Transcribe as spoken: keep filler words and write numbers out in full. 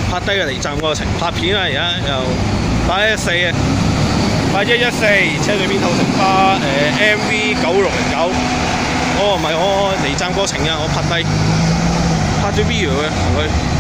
拍低個離站過程，拍片啊！而家又八一四啊，八一一四車裏邊後程巴誒 M V 九六零九。哦，唔係我離站過程啊，我拍低拍咗 video 嘅同佢。